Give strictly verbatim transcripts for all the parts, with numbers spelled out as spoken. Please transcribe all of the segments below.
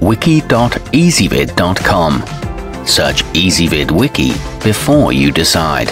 wiki dot ezvid dot com. Search Ezvid Wiki before you decide.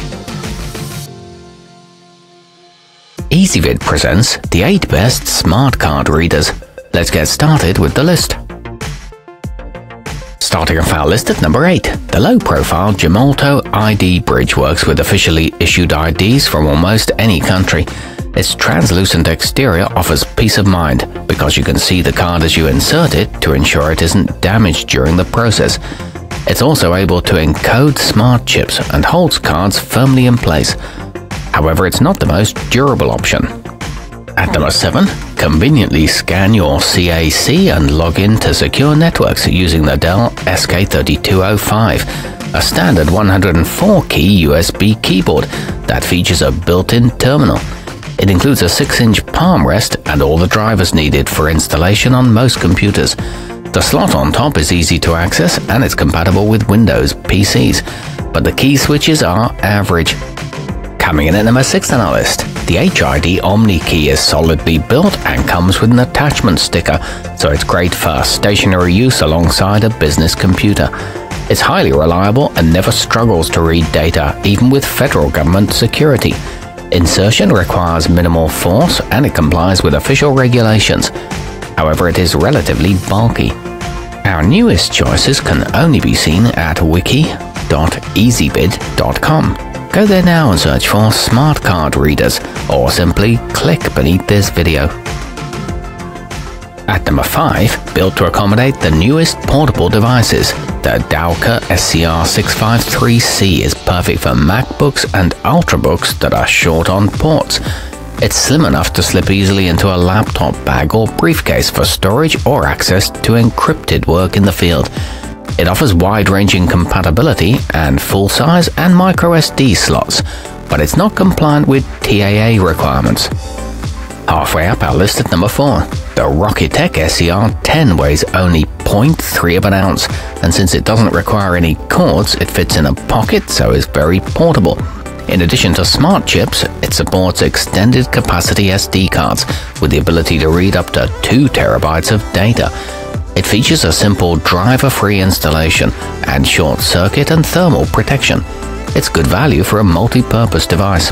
Ezvid presents the eight best smart card readers. Let's get started with the list. Starting off our list at number eight, the low-profile Gemalto I D Bridge works with officially issued I Ds from almost any country. Its translucent exterior offers peace of mind because you can see the card as you insert it to ensure it isn't damaged during the process. It's also able to encode smart chips and holds cards firmly in place. However, it's not the most durable option. At number seven, conveniently scan your C A C and log in to secure networks using the Dell S K thirty-two oh five, a standard one hundred four key U S B keyboard that features a built-in terminal. It includes a six inch palm rest and all the drivers needed for installation on most computers. The slot on top is easy to access and it's compatible with Windows P Cs, but the key switches are average. Coming in at number six on our list, the H I D OmniKey is solidly built and comes with an attachment sticker, so it's great for stationary use alongside a business computer. It's highly reliable and never struggles to read data, even with federal government security. Insertion requires minimal force and it complies with official regulations. However, it is relatively bulky. Our newest choices can only be seen at wiki dot ezvid dot com. Go there now and search for smart card readers, or simply click beneath this video. At number five, built to accommodate the newest portable devices, the Dowka S C R six five three C is perfect for MacBooks and Ultrabooks that are short on ports. It's slim enough to slip easily into a laptop bag or briefcase for storage or access to encrypted work in the field. It offers wide-ranging compatibility and full-size and micro S D slots, but it's not compliant with T A A requirements. Halfway up our list at number four, the Rocketech S E R ten weighs only zero point three of an ounce, and since it doesn't require any cords, it fits in a pocket, so is very portable. In addition to smart chips, it supports extended capacity S D cards with the ability to read up to two terabytes of data. It features a simple driver-free installation and short-circuit and thermal protection. It's good value for a multi-purpose device.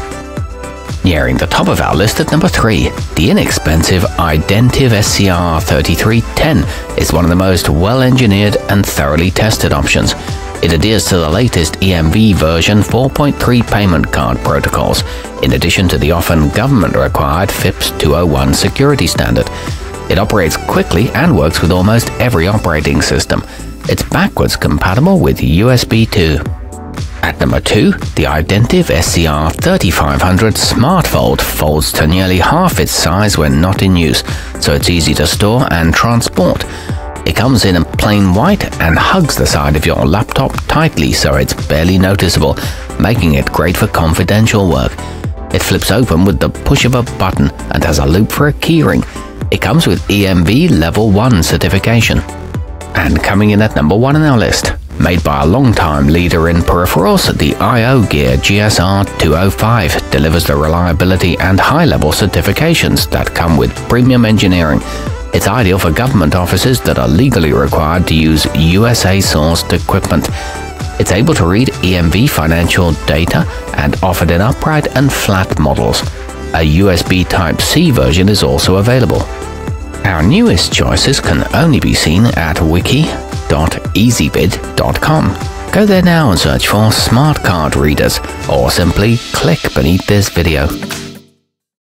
Nearing the top of our list at number three, the inexpensive Identiv S C R thirty-three ten is one of the most well-engineered and thoroughly tested options. It adheres to the latest E M V version four point three payment card protocols, in addition to the often government-required FIPS two oh one security standard. It operates quickly and works with almost every operating system. It's backwards compatible with U S B two. At number two, the Identiv S C R thirty-five hundred SmartFold folds to nearly half its size when not in use, so it's easy to store and transport. It comes in a plain white and hugs the side of your laptop tightly so it's barely noticeable, making it great for confidential work. It flips open with the push of a button and has a loop for a keyring. It comes with E M V Level one certification. And coming in at number one on our list, made by a long-time leader in peripherals, the I O Gear G S R two oh five delivers the reliability and high-level certifications that come with premium engineering. It's ideal for government offices that are legally required to use U S A-sourced equipment. It's able to read E M V financial data and offered in upright and flat models. A U S B Type C version is also available. Our newest choices can only be seen at wiki dot ezvid dot com. Go there now and search for smart card readers, or simply click beneath this video.